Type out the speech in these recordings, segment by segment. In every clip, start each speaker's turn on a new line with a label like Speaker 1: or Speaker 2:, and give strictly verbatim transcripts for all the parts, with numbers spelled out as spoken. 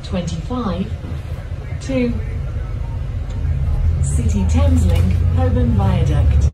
Speaker 1: twenty-five to City Thameslink, Holborn Viaduct.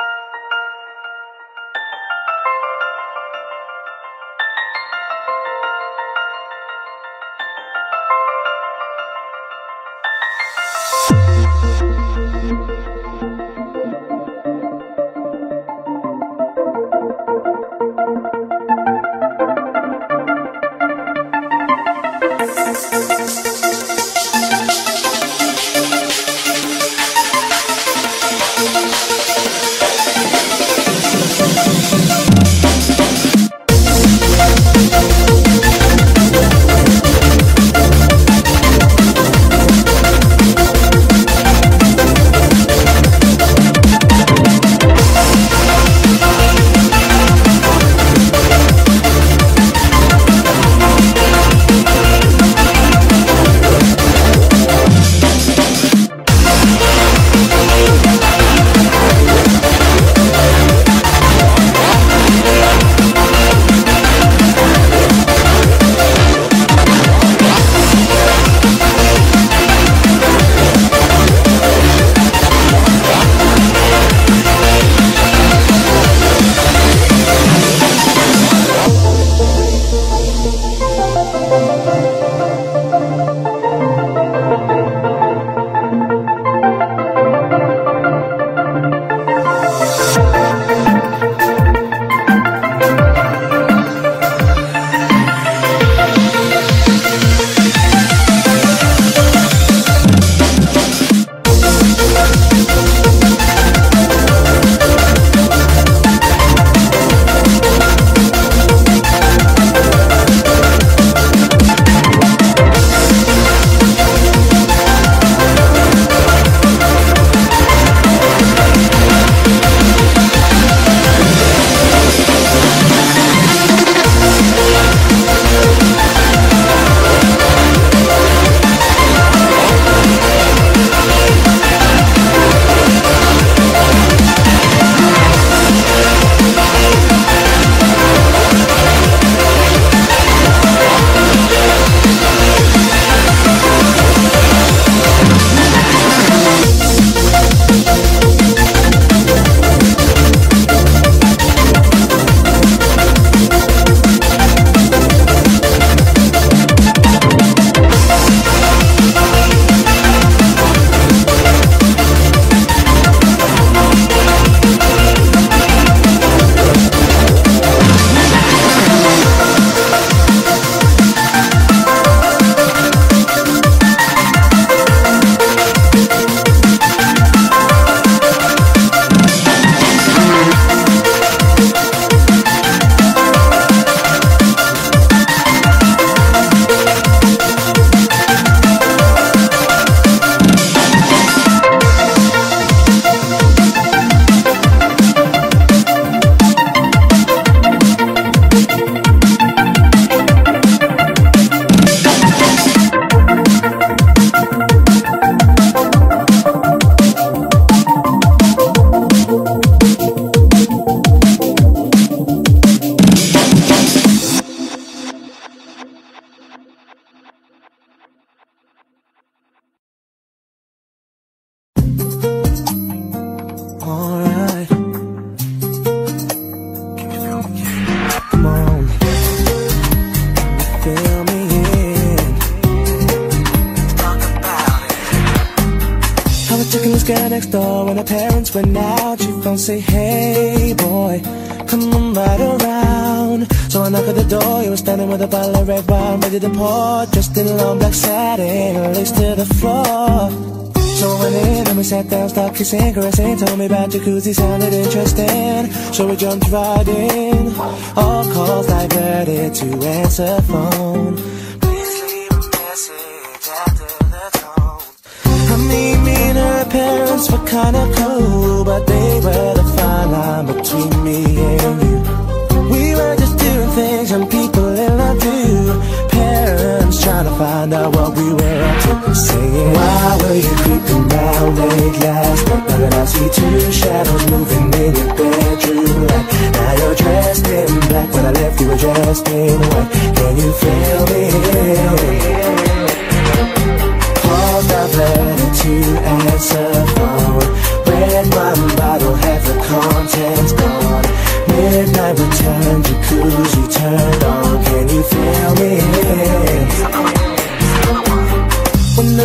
Speaker 2: Next door when her parents went out, she phoned, say, hey boy, come on right around. So I knock at the door, you were standing with a bottle of red wine ready to pour, dressed in long black satin, lace to the floor. So I went in and we sat down, started kissing, caressing, told me about jacuzzi, sounded interesting. So we jumped right in, all calls diverted to answer phone. Please leave a message after the tone. I mean, me and her parents were kinda cool, but they were the fine line between me and you. We were just doing things young people in love do. Parents trying to find out what we were up to, saying, why were you creeping round late last night? Now that I see two shadows moving in your bedroom light. Now you're dressed in black, when I left you were dressed in white. Can you feel me?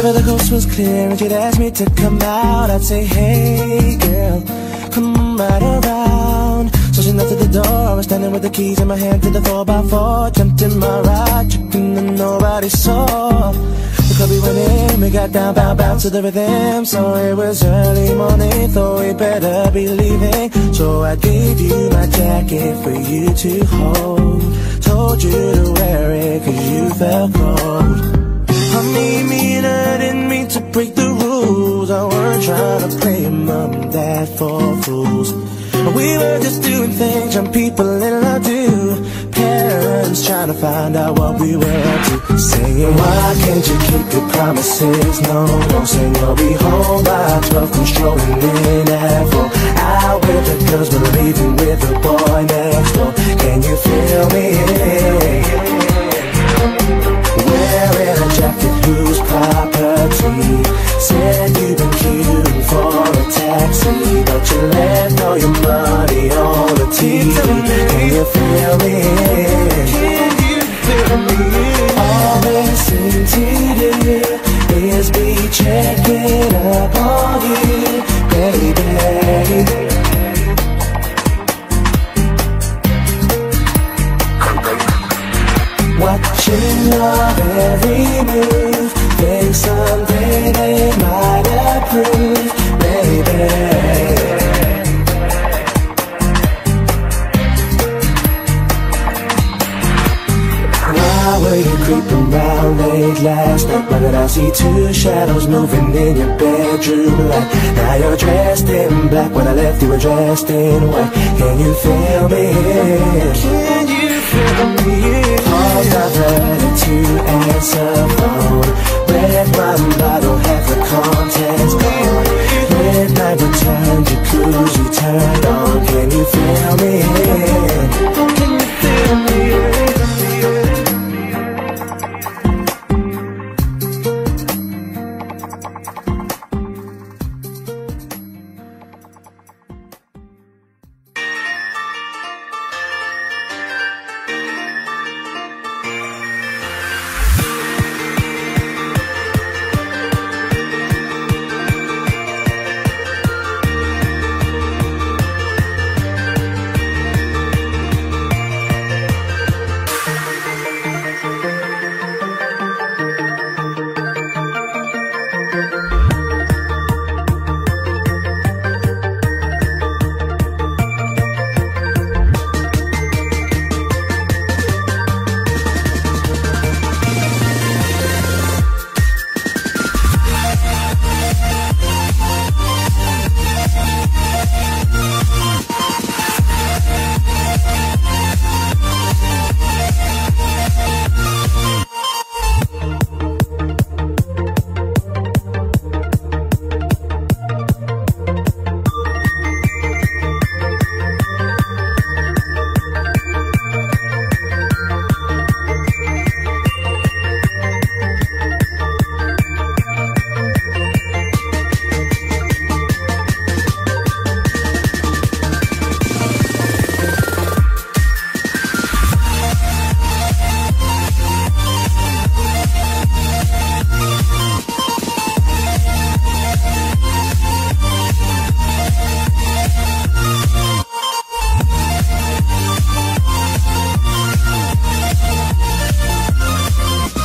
Speaker 2: whenever the coast was clear and she'd ask me to come out, I'd say, hey girl, come on right around. So she knocked at the door, I was standing with the keys in my hand to the four by four. Jumped in my ride, chicken and nobody saw. The club we went in, we got down, bound, bound to the rhythm. So it was early morning, thought we better be leaving. So I gave you my jacket for you to hold. Told you to wear it cause you felt cold. I mean, me and I didn't mean to break the rules. I weren't trying to play mom and dad for fools. We were just doing things young people in love do. Parents trying to find out what we were up to. Saying, why can't you keep your promises? No, don't say you'll be home by twelve. Come strolling in at four. Out with the girls, but leaving with the boy next door. Can you feel me? Wearing a jacket whose property. Said you've been queuing for a taxi, but you left all your money on the T V. Can you feel me? Can you feel me? All they seem to do is be checking up on you, baby. Watching your every move, think someday they might approve, baby. Why were you creeping round late last night? Why did I see two shadows moving in your bedroom light? Now you're dressed in black, when I left you were dressed in white. Can you feel me? Can you feel me? Paul's not ready to answer phone.